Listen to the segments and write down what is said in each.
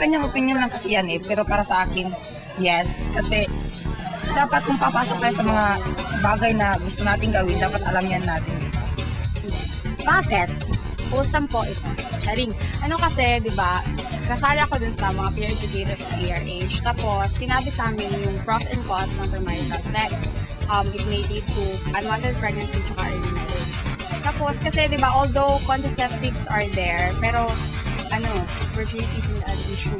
kanya-kanyang opinion lang kasi yan eh. Pero para sa akin, yes. Kasi dapat kung papasok tayo sa mga bagay na gusto nating gawin, dapat alam yan natin. Bakit? Wholesome po ito. Sharing. Ano kasi, di ba, kasali ako dun sa mga peer educators sa PRH. Tapos, sinabi sa amin yung pros and cons ng premarital sex. It may lead to unwanted pregnancy at early marriage. Tapos, kasi di ba, although contraceptives are there, pero, virginity is an issue.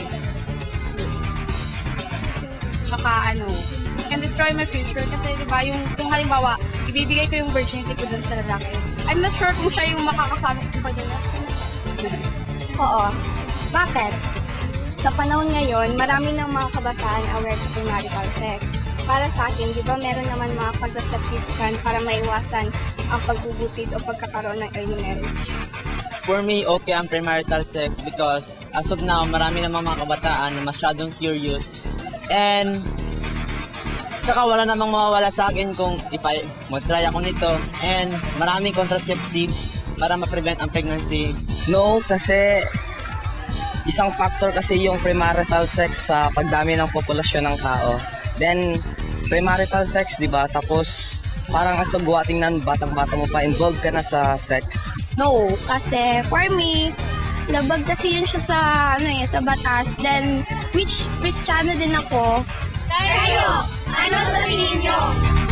Tsaka, can destroy my future kasi di ba, yung halimbawa, ibibigay ko yung virginity ko dun sa lalaki. I'm not sure kung siya yung makakasama ko pa dun. Oo. Bakit? Sa panahon ngayon, marami ng mga kabataan aware sa premarital sex. Para sa akin, di ba meron naman mga contraceptives dyan para maiwasan ang pagbubutis o pagkakaroon ng early marriage? For me, okay ang premarital sex because as of now, marami namang mga kabataan na masyadong curious. And tsaka wala namang mawawala sa akin kung mag-try ako nito. And maraming contraceptives para ma-prevent ang pregnancy. No, kasi isang factor kasi yung premarital sex sa pagdami ng populasyon ng tao. Then, premarital sex, di ba? Tapos, parang asagwa tingnan, batang-bata mo pa, involved ka na sa sex. No, kasi for me, labag kasi yun siya sa batas. Then, which Kristiyano din ako. Kayo, ano sa tingin nyo?